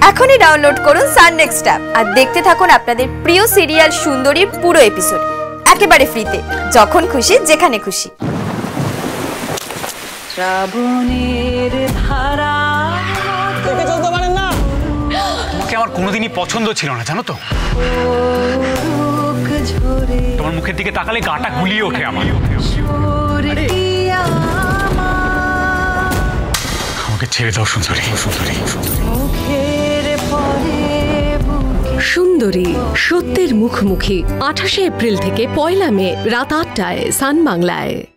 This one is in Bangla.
এখনই ডাউনলোড করুন সান নেক্সট অ্যাপ আর দেখতে থাকুন আপনাদের প্রিয় সিরিয়াল সুন্দরীর পুরো এপিসোড একেবারে ফ্রিতে, যখন খুশি যেখানে খুশি। শ্রাবণের ধারা দেখে চলতে পারেন না। তোমাকে আমার কোনোদিনই পছন্দ ছিল না, জানো তো। তোমার মুখের দিকে তাকালে গাটা গুলিয়ে ওঠে আমার। আমাকে ছেড়ে দাও সুন্দরী। সুন্দরী সত্যের মুখোমুখি 28 এপ্রিল থেকে 1 মে রাত 8টায় সান বাংলায়।